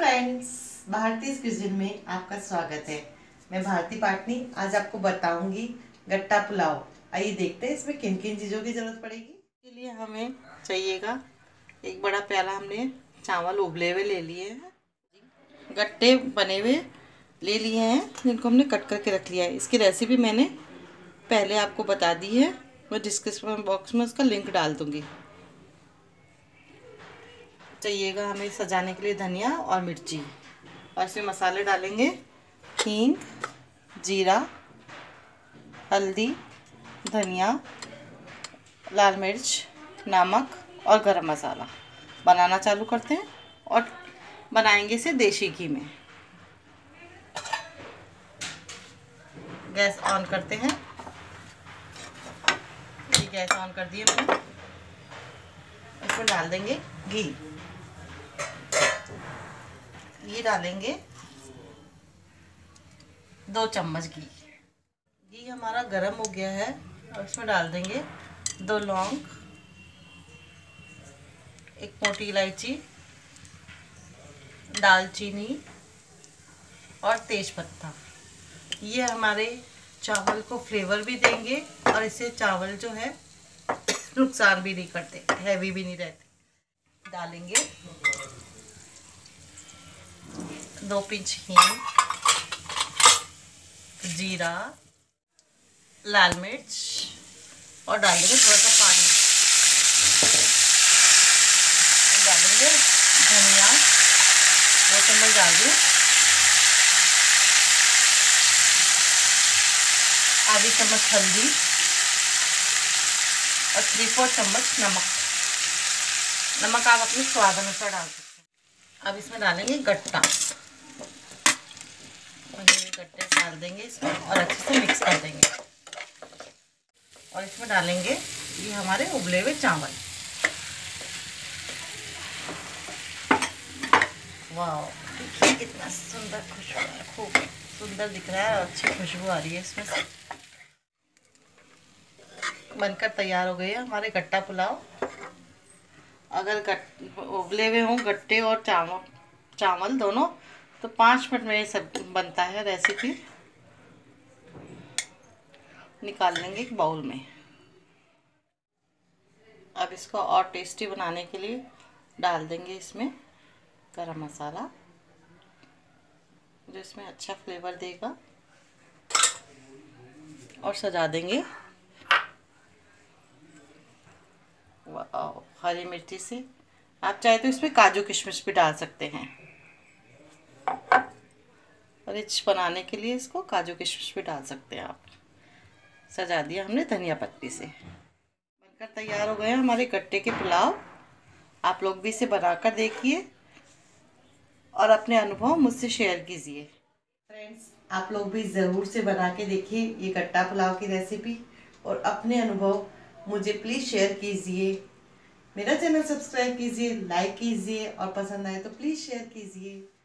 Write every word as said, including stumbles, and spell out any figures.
Friends, भारतीय क्विज़िन में आपका स्वागत है। मैं भारती पाटनी आज आपको बताऊंगी गट्टा पुलाव। आइए देखते हैं इसमें किन किन चीज़ों की ज़रूरत पड़ेगी। इसके लिए हमें चाहिएगा एक बड़ा प्याला, हमने चावल उबले हुए ले लिए हैं, गट्टे बने हुए ले लिए हैं जिनको हमने कट करके रख लिया है। इसकी रेसिपी मैंने पहले आपको बता दी है, मैं डिस्क्रिप्शन बॉक्स में उसका लिंक डाल दूँगी। चाहिएगा हमें सजाने के लिए धनिया और मिर्ची, और इसमें मसाले डालेंगे हींग, जीरा, हल्दी, धनिया, लाल मिर्च, नमक और गरम मसाला। बनाना चालू करते हैं और बनाएंगे इसे देसी घी में। गैस ऑन करते हैं। ये गैस ऑन कर दिए मैंने। इसमें डाल देंगे घी। घी डालेंगे दो चम्मच घी। घी हमारा गरम हो गया है और इसमें डाल देंगे दो लौंग, एक मोटी इलायची, दालचीनी और तेज पत्ता। ये हमारे चावल को फ्लेवर भी देंगे और इससे चावल जो है नुकसान भी नहीं करते, हैवी भी नहीं रहते। डालेंगे दो पिंच हींग, जीरा, लाल मिर्च और डाल देंगे थोड़ा सा पानी। डालेंगे धनिया, दो चम्मच डाल दिए, आधी चम्मच हल्दी और थ्री फोर चम्मच नमक। नमक आप अपने स्वाद अनुसार डाल सकते हैं। अब इसमें डालेंगे गट्टा, गट्टे डाल देंगे इसमें और अच्छे से मिक्स कर देंगे। और इसमें डालेंगे ये हमारे उबले हुए चावल। वाह, देखिए कितना सुंदर खुशबू है, खूब सुंदर दिख रहा है और अच्छी खुशबू आ रही है इसमें से। बनकर तैयार हो गए हैं हमारे गट्टा पुलाव। अगर गट उबले हुए हों गट्टे और चावल चावल दोनों तो पाँच मिनट में ये सब बनता है रेसिपी। निकाल लेंगे एक बाउल में। अब इसको और टेस्टी बनाने के लिए डाल देंगे इसमें गरम मसाला, जो इसमें अच्छा फ्लेवर देगा, और सजा देंगे वाह हरी मिर्ची से। आप चाहे तो इसमें काजू किशमिश भी डाल सकते हैं। रिच बनाने के लिए इसको काजू किशमिश भी डाल सकते हैं आप। सजा दिया हमने धनिया पत्ती से। बनकर तैयार हो गए हमारे गट्टे के पुलाव। आप लोग भी इसे बनाकर देखिए और अपने अनुभव मुझसे शेयर कीजिए। फ्रेंड्स, आप लोग भी ज़रूर से बना के देखिए ये गट्टा पुलाव की रेसिपी और अपने अनुभव मुझे प्लीज़ शेयर कीजिए। मेरा चैनल सब्सक्राइब कीजिए, लाइक कीजिए और पसंद आए तो प्लीज़ शेयर कीजिए।